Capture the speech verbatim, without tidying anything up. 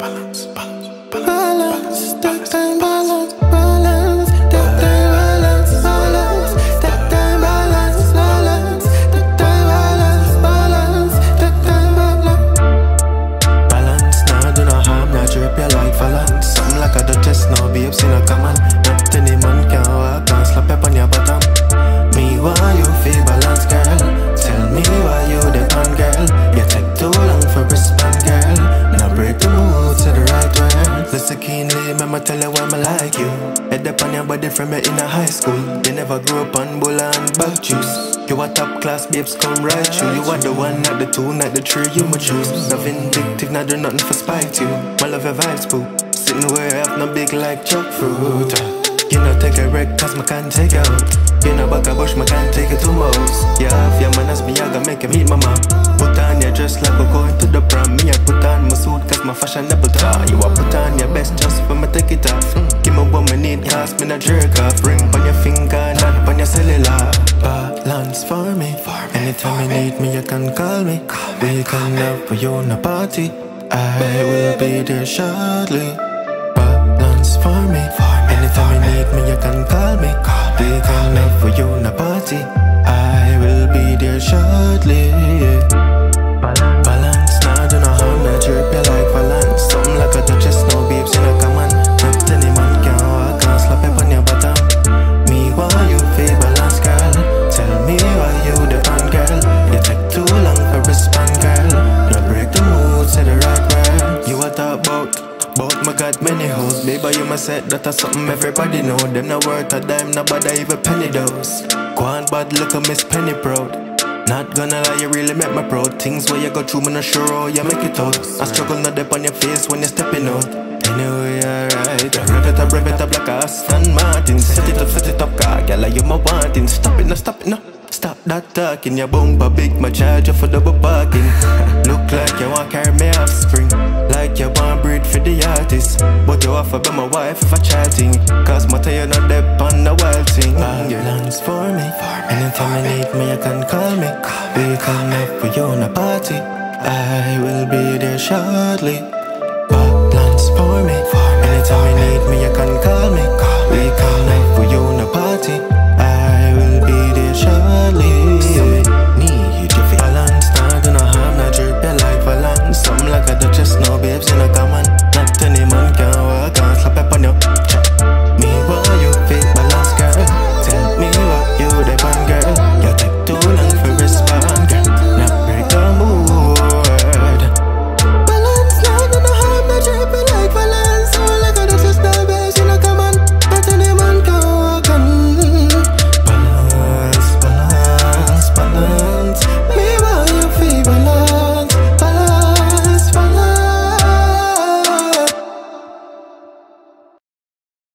balance, balance, balance, that time balance, balance, that time balance, balance, that time balance, balance, that time balance, balance, that time balance. balance. Nah, do no harm, nah drip you like balance. Something like a duchess, no babes in a common. Not any man can walk and slap up on your bottom. Me why you feel balance, girl? Tell me why you the on, girl. You take too long for respond, girl. Now break the mood to the right word. Listen keenly, I'ma tell you why I like you. Head up on your body from your inner high school. You never grew up on bulla and bug juice. You a top class, babes come right through. You are the one, not the two, not the three, you ma choose. Not vindictive, not do nothing for spite you. My love your vibes, boo. Sitting where I have no big like jackfruit. You know take a wreck cause I can't take out. You know back a bush, I can't take it to mouse. Yeah, if your man as me, I gotta make you meet my mom. Put on your dress like we're going to the prom. Me I put on my suit cause my fashionable talk. You a put on your best just for me take it off. mm. Give me what me need cause me not jerk off. Ring on your finger, not on your cellular. Balance for me, anytime you need me you can call me. We can have for you in a party. I will be there shortly. Balance for me, anytime you need me you can call me. We can have for you in a party. I will be there shortly. Balance, nah do no harm, nah drip you like balance. Something like a duchess, no babes in a common. Not any man can walk and slap up on your bottom. Me why you feel balance, girl? Tell me why you the on, girl. You take too long for respond, girl. Now break the mood, say the right word. You a talk about, but me got many hoes. Baby you must say that that's something everybody know. Them not worth a dime, nobody even penny dose. Go on bad, look at Miss Penny proud. Not gonna lie, you really make me proud. Things where you go through, me not sure how you make it out. I struggle not up on your face when you're stepping out. Anyway, alright. Rev it up, rev it up like a Aston Martin. Set it up, set it up, car, girl, like you my wanting. Stop it, no, stop it, no. Stop that talking, your bumper big, my charger for double parking. Look like you want carry me offspring. Like you want breed for the artist. But you offer be my wife if I chatting. Cause my tell you not dep on the wild thing. Balance for me, anytime you need me you can call me. We can have for you in a party. I will be there shortly. Balance for me, anytime you need me you can call me. We can have for you in a party.